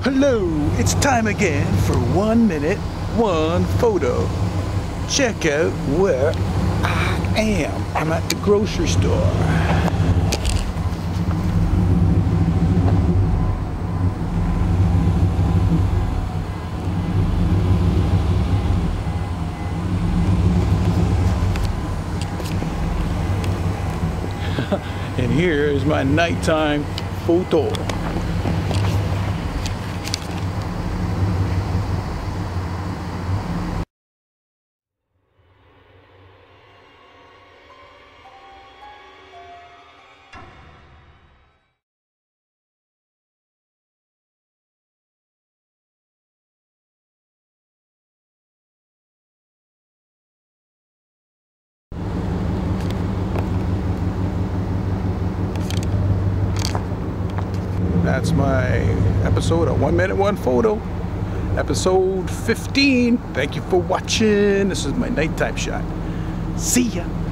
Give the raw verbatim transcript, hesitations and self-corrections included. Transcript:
Hello, it's time again for one minute, one photo. Check out where I am. I'm at the grocery store. And here is my nighttime photo. That's my episode of One Minute, One Photo. Episode fifteen. Thank you for watching. This is my nighttime shot. See ya.